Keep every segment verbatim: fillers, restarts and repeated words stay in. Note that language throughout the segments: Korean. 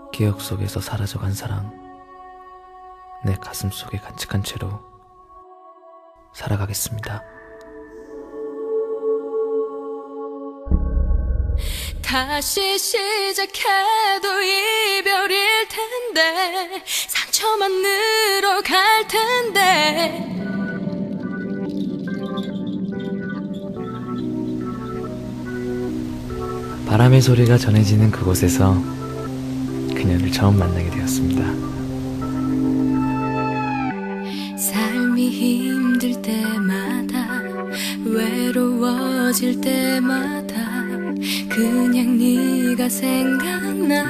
기억 속에서 사라져간 사랑, 내 가슴 속에 간직한 채로 살아가겠습니다. 다시 시작해도 이별일 텐데, 상처만 늘어갈 텐데. 바람의 소리가 전해지는 그곳에서 그녀를 처음 만나게 되었습니다. 삶이 힘들 때마다, 외로워질 때마다 그냥 네가 생각나.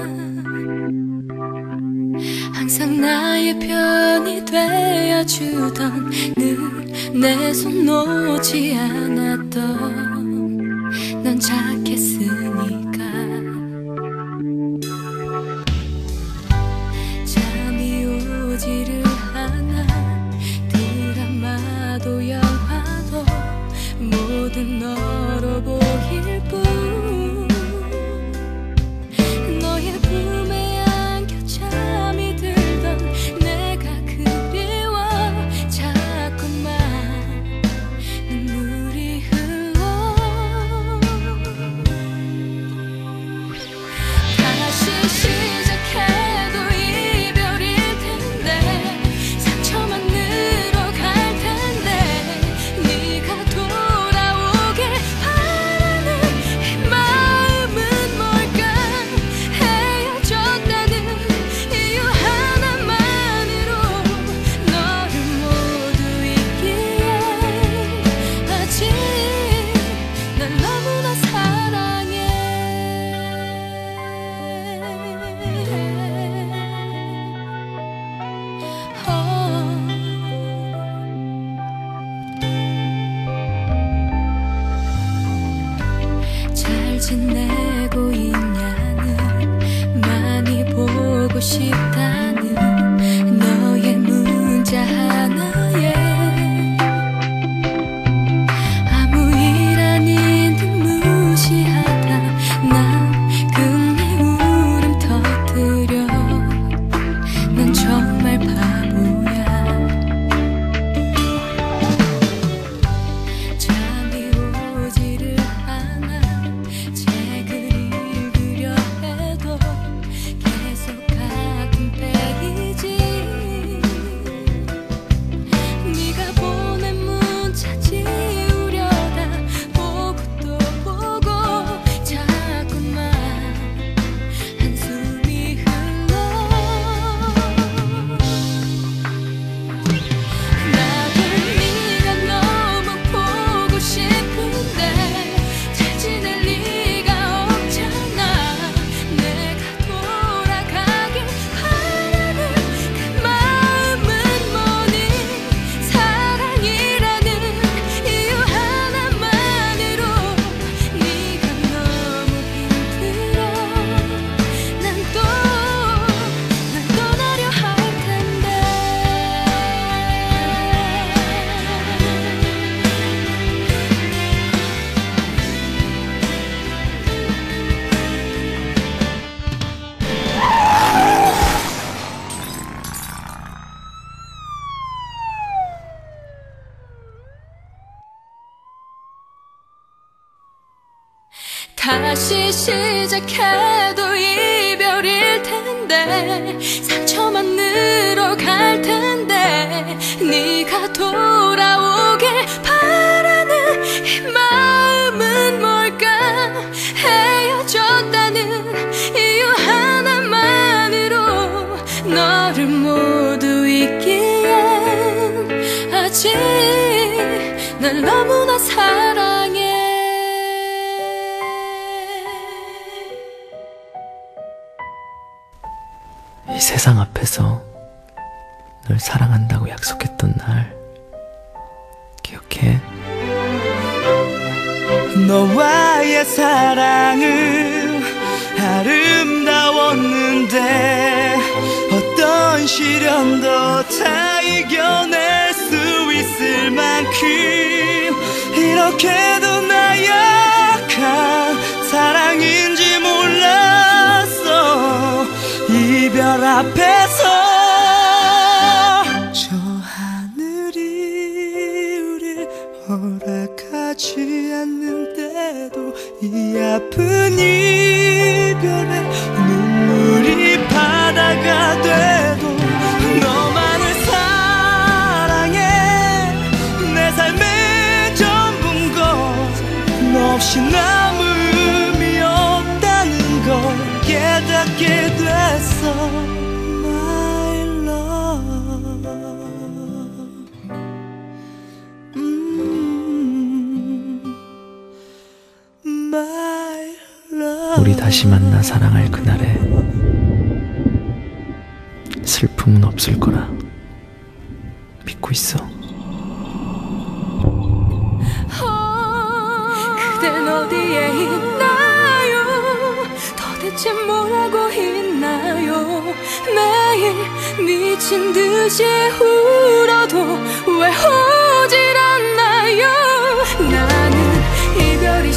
항상 나의 편이 되어주던, 늘 내 손 놓지 않았던 넌 착했으니까. 잠이 오지를 않아. 드라마도 영화도 모든 너로 보일 뿐. 너의 품에 안겨 잠이 들던 내가 그리워. 자꾸만 눈물이 흘러. 다시 시작해도 이별일 텐데, 상처만 늘어갈 텐데. 네가 돌아오길 바라는 이 마음은 뭘까. 헤어졌다는 이유 하나만으로 너를 모두 잊기에 아직 날 너무나 사랑해. 어. 잘 지내고 있냐는, 많이 보고 싶다는 너의 문자 하나에 아무 일 아닌 듯 무시하다 난 끝내 울음 터뜨려. 난 정말 바보야. 잠이 오지를 않아. 책을 읽으려 해도 계속 같은 페이지. 네가 보낸 문자 지우려다 보고 또 보고. 자꾸만 한숨이 흘러. 나도 네가 너무 보고 싶은데 잘 지낼 리가 없잖아. 내가 돌아가길 바라는 그 마음은 뭐니. 사랑이라는 이유 하나만으로 네가 너무 힘들어. 난 또 널 떠나려 할 텐데. 다시 시작해도 이별일 텐데, 상처만 늘어갈 텐데. 네가 돌아오길 바라는 이 마음은 뭘까. 헤어졌다는 이유 하나만으로 너를 모두 잊기엔 아직 날 너무나 사랑해. 이 세상 앞에서 널 사랑한다고 약속했던 날 기억해? 너와의 사랑은 아름다웠는데, 어떤 시련도 다 이겨낼 수 있을 만큼 이렇게도 나약한 사랑인지 몰랐어. 앞에서 저 하늘이 우릴 허락하지 않는데도 이 아픈 이별에 눈물이 바다가 돼도 너만을 사랑해 내 삶의 전부인 것 너 없이 남은 의미 없다는 걸 깨닫게 됐어 My love 음, My love 우리 다시 만나 사랑할 그날에 슬픔은 없을 거라 믿고 있어. 그댄 어디에 있나요? 도대체 뭐라고 있나요? 매일 미친 듯이 울어도 왜 오질 않나요? 나는 이별이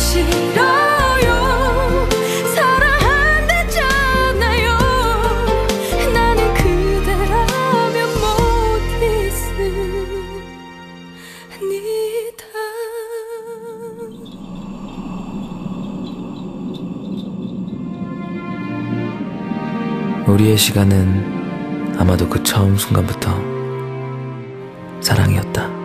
싫어요. 사랑한댔잖아요. 나는 그대라면 못 있습니다. 우리의 시간은 아마도 그 처음 순간부터 사랑이었다.